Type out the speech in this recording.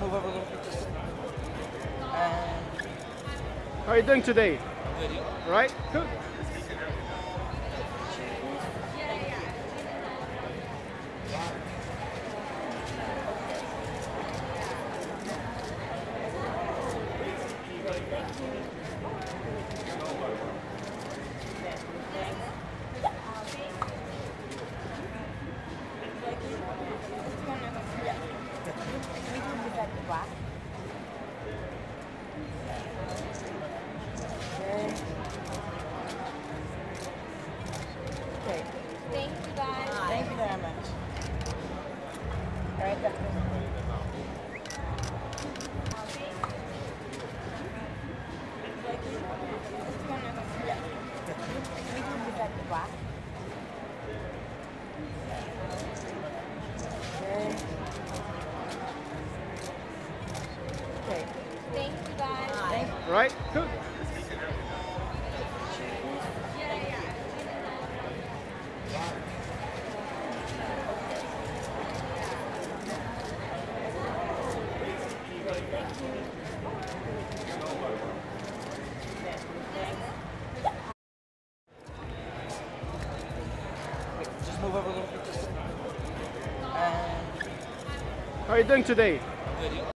move over a little bit. How are you doing today? Good. You? Right? Good. Okay. Thank you guys. Thank you very much. All right, that's good. Okay. Thank you guys. Thank you. Right? Good. Just move over a little bit. How are you doing today? Good. You?